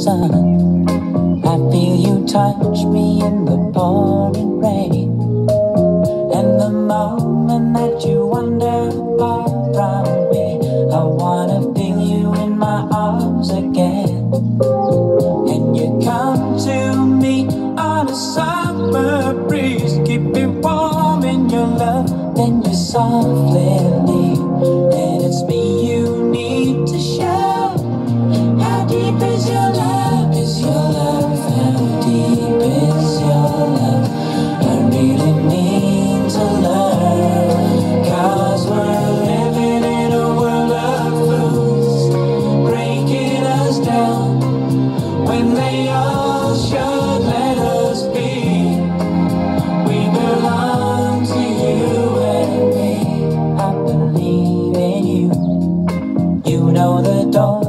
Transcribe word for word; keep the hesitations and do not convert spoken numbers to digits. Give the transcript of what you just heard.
sun. I feel you touch me in the pouring rain, and the moment that you wander far from me, I wanna feel you in my arms again. And you come to me on a summer breeze, keep me warm in your love, then you softly leave. And it's me you need to show. How deep is your love? Is your love? How deep is your love? I really need to learn, 'cause we're living in a world of fools, breaking us down when they all should let us be. We belong to you and me. I believe in you. You know the door